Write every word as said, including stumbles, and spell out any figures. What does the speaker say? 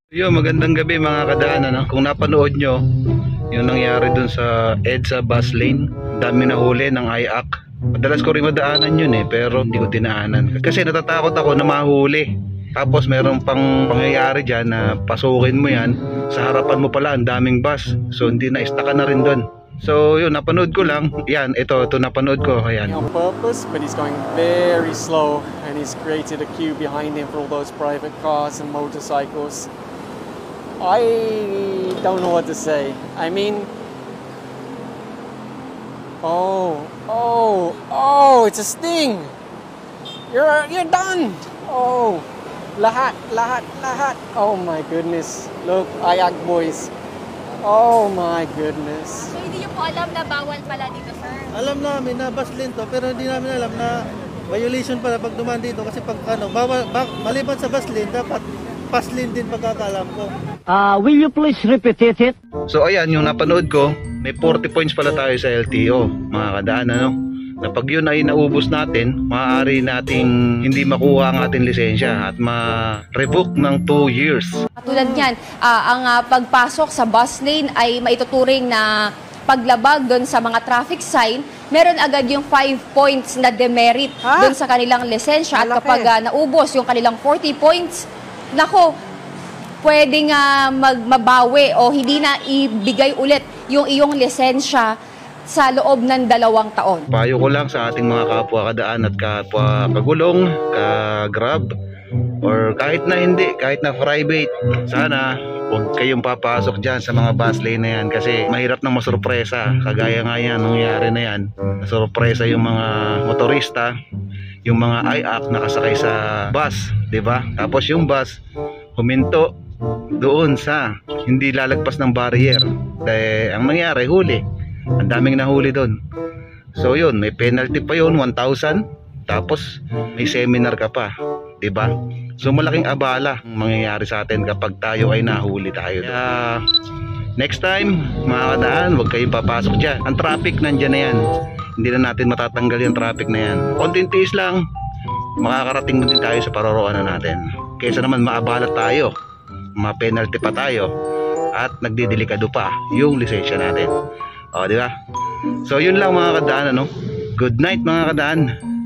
Yo, magandang gabi mga kadaan, ano? Kung napanood nyo yung nangyari dun sa EDSA bus lane, dami na huli ng I A C. Madalas ko rin madaanan yun eh, pero hindi ko dinaanan kasi natatakot ako na mahuli. Tapos meron pang pangyayari dyan na pasukin mo yan, sa harapan mo pala ang daming bus, so hindi na istaka na rin dun. So yun, napanood ko lang. Yan, ito, ito napanood ko. Ayan. On purpose, but he's going very slow and he's created a queue behind him for all those private cars and motorcycles. I don't know what to say. I mean, oh, oh, oh, it's a sting. You're you're done. Oh, lahat, lahat, lahat. Oh my goodness. Look, I A C boys. Oh my goodness. So hindi niyo po alam na bawal pala dito, sir? Alam namin na bus lane to, pero hindi namin alam na violation pala pag dumaan dito kasi pag ano, bawal, bak, maliban sa bus lane, dapat pass lane din pagkakalam ko. Uh, will you please repeat it? So ayan, yung napanood ko, may forty points pala tayo sa L T O, mga kadaan, ano? Na pag yun ay naubos natin, maaari nating hindi makuha ang ating lisensya at ma-revoke ng two years. Katulad niyan, uh, ang uh, pagpasok sa bus lane ay maituturing na paglabag doon sa mga traffic sign, meron agad yung five points na demerit doon sa kanilang lisensya. At kapag uh, naubos yung kanilang forty points, nako, pwedeng uh, magmabawi o hindi na ibigay ulit yung iyong lisensya sa loob ng dalawang taon. Payo ko lang sa ating mga kapwa kadaan at kapwa kagulong, ka-grab, or kahit na hindi, kahit na private, sana huwag kayong papasok dyan sa mga bus lane na yan kasi mahirap nang masurpresa. Kagaya nga yan, nangyari na yan, nasurpresa yung mga motorista, yung mga I A C nakasakay sa bus, di ba? Tapos yung bus huminto doon sa hindi lalagpas ng barrier. Dahil ang nangyari, huli. Ang daming nahuli doon. So yun, may penalty pa yun, one thousand. Tapos may seminar ka pa, di ba? So malaking abala ang mangyayari sa atin kapag tayo ay nahuli tayo. Kaya next time, mga kadaan, huwag kayong papasok dyan. Ang traffic nandyan na yan. Hindi na natin matatanggal yung traffic na yan. Konting tiis lang, makakarating din tayo sa paroroonan natin. Kaysa naman maabala tayo, ma-penalty pa tayo, at nagdidelikado pa yung lisensya natin. O, di ba? So yun lang mga kadaan, ano? Good night mga kadaan.